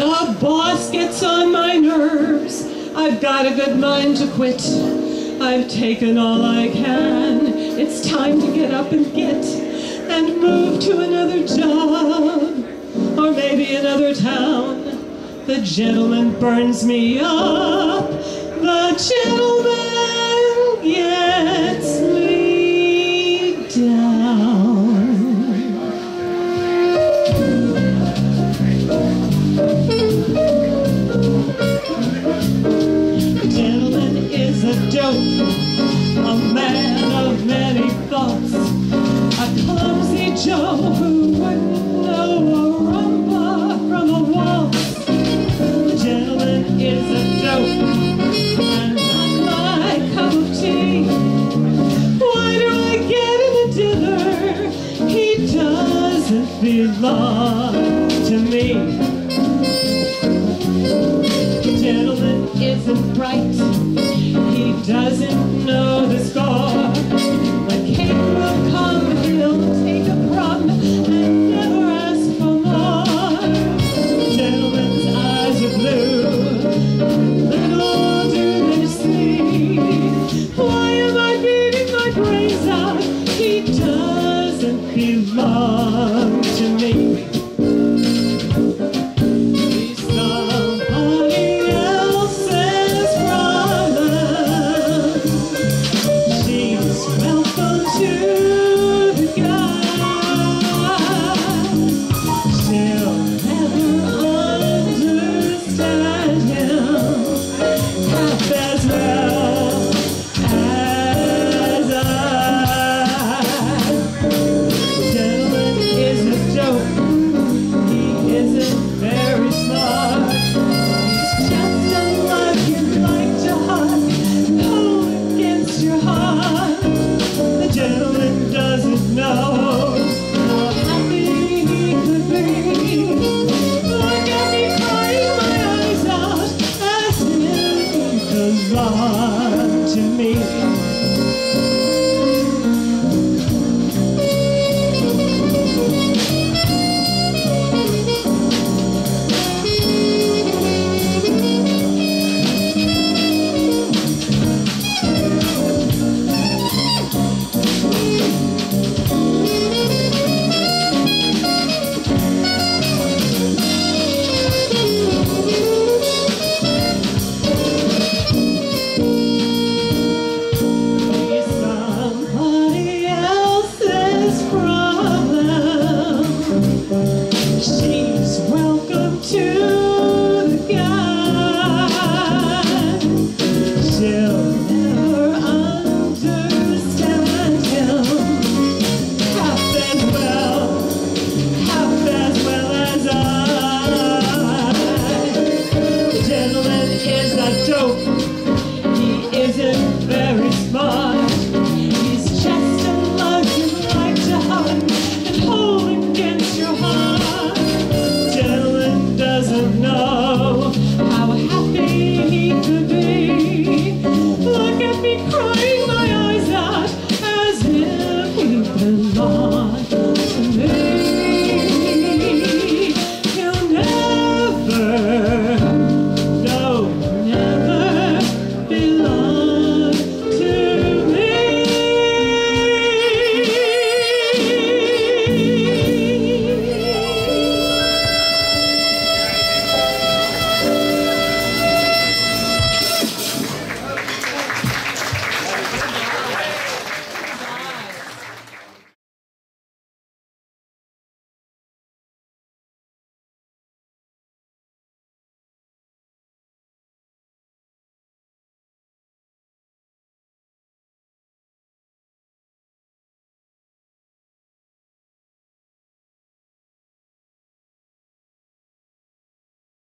The boss gets on my nerves. I've got a good mind to quit. I've taken all I can. It's time to get up and get and move to another job or maybe another town. The gentleman burns me up. The gentleman gets me down. The gentleman is a dope, a man of many thoughts, a clumsy Joe who wouldn't know a rumba from a waltz. The gentleman is a dope, and not my cup of tea. Why do I get in a dinner? He doesn't belong to me. The gentleman isn't bright. He doesn't know the score. The king will come, he'll take a crumb and never ask for more. The gentleman's eyes are blue, little do they see. Why am I beating my brains out? He doesn't belong to me. To me.